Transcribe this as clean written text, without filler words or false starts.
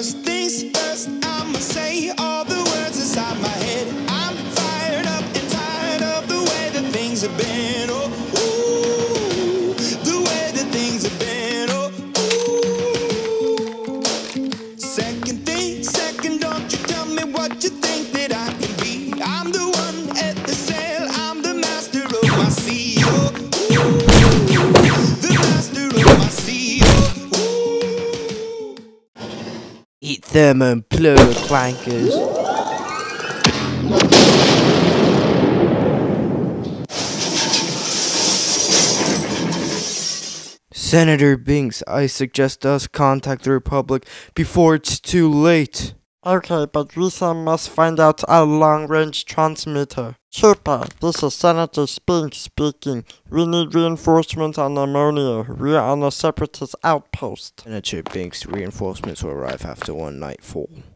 First things first, I'ma say all the words inside my head. I'm fired up and tired of the way that things have been. Oh, ooh, the way that things have been. Oh, ooh. Second thing, second, don't you tell me what you think that I can be. I'm the one at the sail, I'm the master of my sea. Oh, ooh, the master of my sea. Oh, ooh. Eat them and blow clankers. Senator Binks, I suggest us contact the Republic before it's too late. Okay, but we must find out our long-range transmitter. Super, this is Senator Binks speaking. We need reinforcements on Ammonia. We are on a separatist outpost. Senator Binks, reinforcements will arrive after one nightfall.